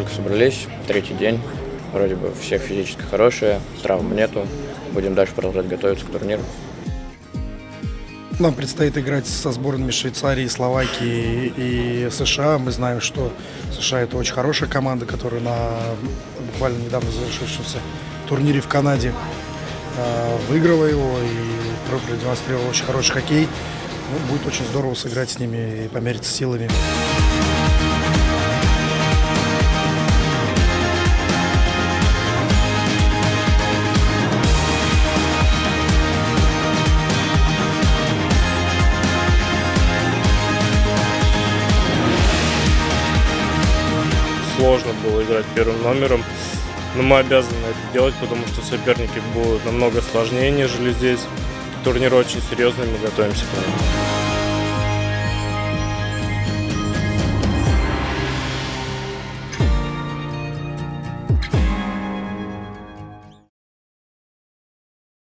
только собрались, третий день. Вроде бы всех физически хорошие, травм нету. Будем дальше продолжать готовиться к турниру. Нам предстоит играть со сборными Швейцарии, Словакии и США. Мы знаем, что США – это очень хорошая команда, которая на буквально недавно завершившемся турнире в Канаде выиграла его и продемонстрировала очень хороший хоккей. Ну, будет очень здорово сыграть с ними и помериться силами. Сложно было играть первым номером, но мы обязаны это делать, потому что соперники будут намного сложнее, нежели здесь. Турнир очень серьезный, мы готовимся к нему.